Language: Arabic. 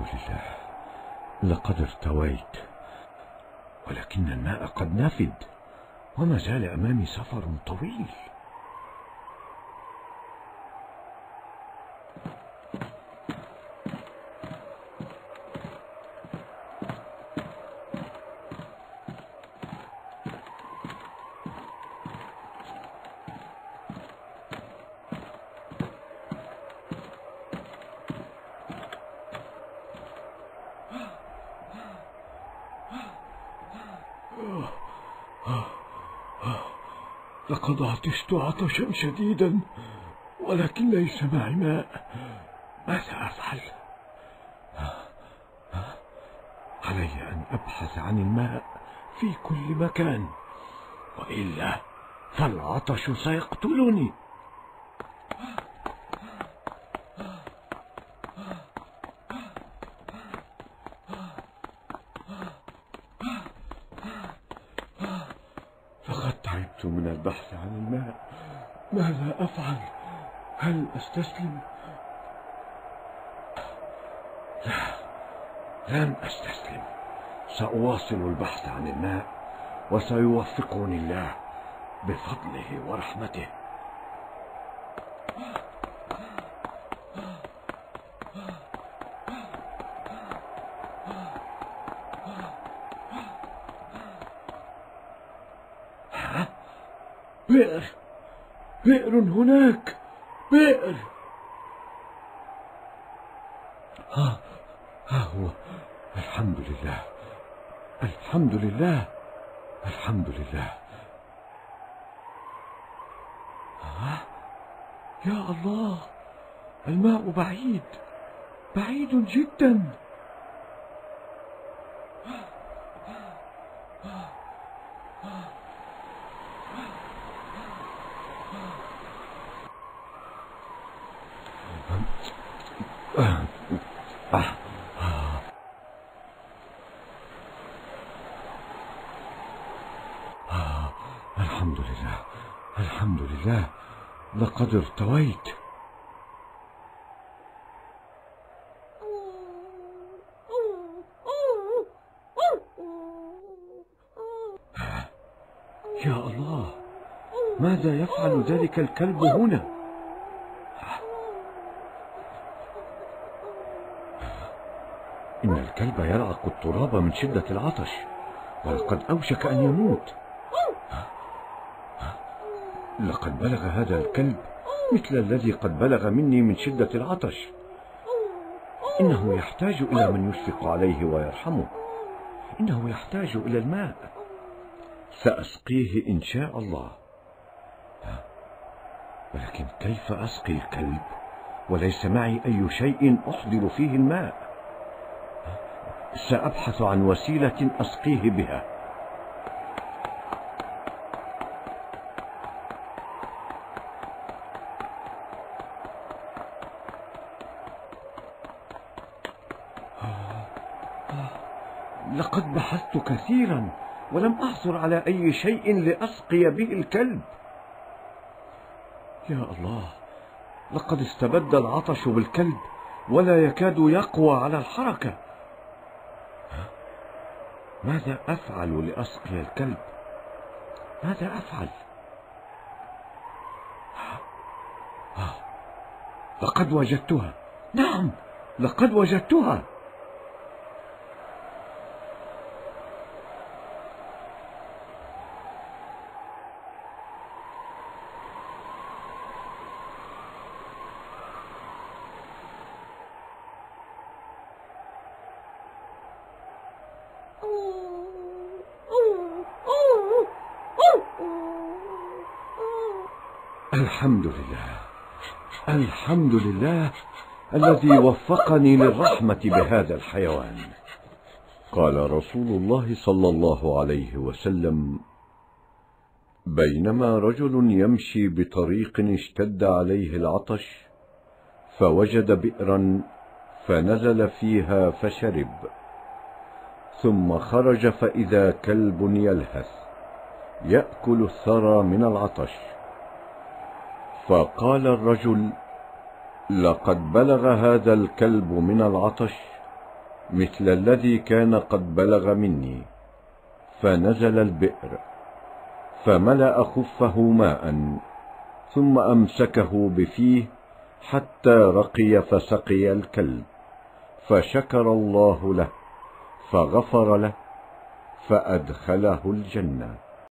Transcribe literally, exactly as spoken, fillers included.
لله، لقد ارتويت، ولكن الماء قد نفد وما زال أمامي سفر طويل. لقد عطشت عطشا شديدا، ولكن ليس معي ماء. ماذا أفعل؟ علي أن أبحث عن الماء في كل مكان، وإلا فالعطش سيقتلني. لقد تعبت من البحث عن الماء. ماذا أفعل؟ هل أستسلم؟ لا، لن أستسلم. سأواصل البحث عن الماء، وسيوفقني الله بفضله ورحمته. ها؟ بئر، بئر هناك، بئر. ها ها هو. الحمد لله، الحمد لله، الحمد لله. ها؟ يا الله، الماء بعيد، بعيد جدا. الحمد لله، الحمد لله، لقد ارتويت. يا الله، ماذا يفعل ذلك الكلب هنا؟ إن الكلب يلعق التراب من شدة العطش، ولقد أوشك أن يموت. لقد بلغ هذا الكلب مثل الذي قد بلغ مني من شدة العطش. إنه يحتاج إلى من يشفق عليه ويرحمه. إنه يحتاج إلى الماء. سأسقيه إن شاء الله. ولكن كيف أسقي الكلب وليس معي أي شيء أحضر فيه الماء؟ سأبحث عن وسيلة أسقيه بها. لقد بحثت كثيرا ولم أحصل على أي شيء لأسقي به الكلب. يا الله، لقد استبد العطش بالكلب ولا يكاد يقوى على الحركة. ماذا أفعل لأسقي الكلب؟ ماذا أفعل؟ لقد وجدتها. نعم، لقد وجدتها. الحمد لله، الحمد لله الذي وفقني للرحمة بهذا الحيوان. قال رسول الله صلى الله عليه وسلم: بينما رجل يمشي بطريق اشتد عليه العطش، فوجد بئرا فنزل فيها فشرب، ثم خرج فإذا كلب يلهث يأكل الثرى من العطش. فقال الرجل: لقد بلغ هذا الكلب من العطش مثل الذي كان قد بلغ مني، فنزل البئر فملأ خفه ماء، ثم أمسكه بفيه حتى رقي فسقي الكلب، فشكر الله له فغفر له فأدخله الجنة.